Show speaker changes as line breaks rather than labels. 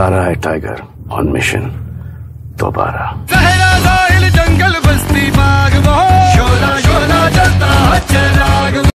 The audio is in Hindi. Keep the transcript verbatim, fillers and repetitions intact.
जा रहा है टाइगर ऑन मिशन दोबारा।
सहरा साहिल जंगल बस्ती बाग वो शोला शोला चलता है चिराग।